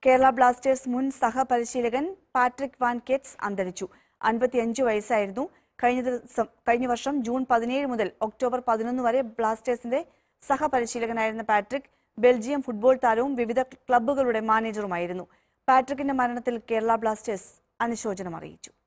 Kerala Blasters മുൻ സഹപരിശീലകൻ Patrick van kets അന്തരിച്ചു. 55 വയസ്സായിരുന്നു. കഴിഞ്ഞ വർഷം ജൂൺ 17 മുതൽ ഒക്ടോബർ 11 വരെ ബ്ലാസ്റ്റേഴ്സിന്റെ സഹപരിശീലകനായിരുന്ന പാട്രിക് ബെൽജിയം ഫുട്ബോൾ താരവും വിവിധ ക്ലബ്ബുകളുടെ മാനേജറുമായിരുന്നു. പാട്രിക്കിന്റെ മരണത്തിൽ കേരള ബ്ലാസ്റ്റേഴ്സ് അനുശോചനം അറിയിച്ചു.